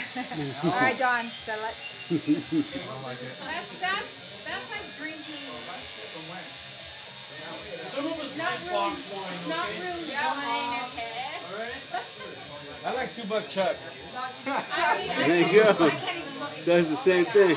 All right, Don, settle it. That's like drinking. Not really wine, okay? I like $2 Chuck. There you go. Does the same thing.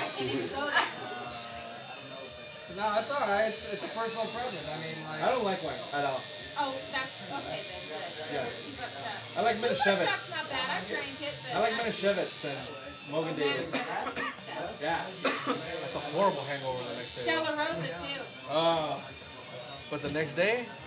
No, it's alright. It's a personal preference. I mean, like, I don't like wine at all. Oh, that's okay then. Good. Yeah. I like Manischewitz. Chuck's not bad. I drank it. I like Manischewitz and Mogen Davis. Yeah. That's a horrible hangover the next day. Stella Rosa too. But the next day,